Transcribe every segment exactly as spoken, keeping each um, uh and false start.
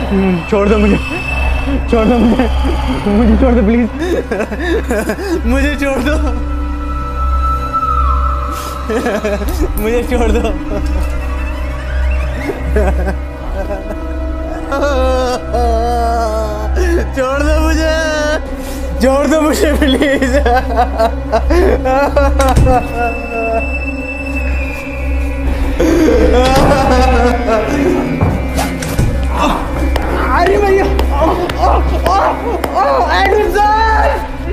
छोड़ दो मुझे, छोड़ दो मुझे, मुझे छोड़ दो प्लीज, मुझे छोड़ दो, मुझे छोड़ दो। छोड़ दो मुझे, छोड़ दो मुझे प्लीज। अरे भैया, एडविन सर,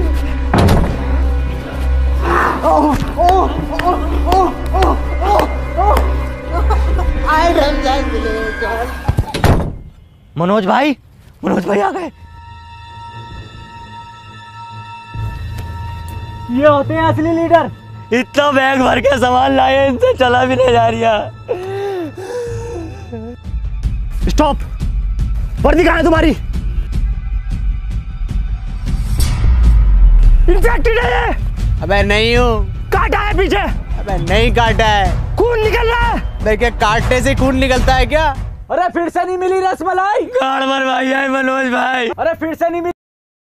मनोज भाई, मनोज भाई आ गए। ये होते हैं असली लीडर। इतना बैग भर के सामान लाए, इनसे चला भी नहीं जा रहा। स्टॉप, वर्दी कहाँ है तुम्हारी? इन्फेक्टेड है ये। अबे नहीं हूँ। काटा है पीछे? अबे नहीं काटा है। खून निकल रहा है। अबे क्या काटने से खून निकलता है क्या? अरे फिर से नहीं मिली रसमलाई। गाड़ मर भाई है मनोज भाई। अरे फिर से नहीं मिली।